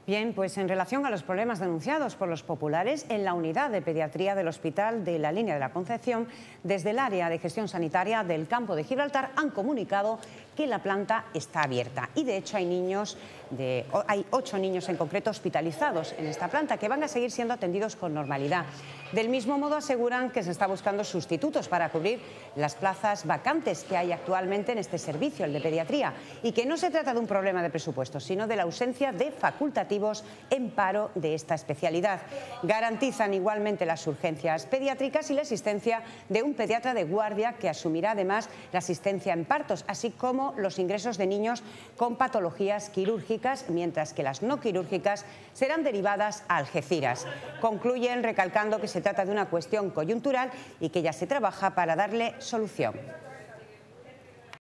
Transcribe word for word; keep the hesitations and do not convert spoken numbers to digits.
Bien, pues en relación a los problemas denunciados por los populares, en la unidad de pediatría del Hospital de la Línea de la Concepción, desde el área de gestión sanitaria del Campo de Gibraltar han comunicado que la planta está abierta. Y de hecho hay niños, de, hay ocho niños en concreto hospitalizados en esta planta que van a seguir siendo atendidos con normalidad. Del mismo modo aseguran que se está buscando sustitutos para cubrir las plazas vacantes que hay actualmente en este servicio, el de pediatría, y que no se trata de un problema de presupuesto, sino de la ausencia de facultativos en paro de esta especialidad. Garantizan igualmente las urgencias pediátricas y la existencia de un pediatra de guardia que asumirá además la asistencia en partos, así como los ingresos de niños con patologías quirúrgicas, mientras que las no quirúrgicas serán derivadas a Algeciras. Concluyen recalcando que se trata de una cuestión coyuntural y que ya se trabaja para darle solución.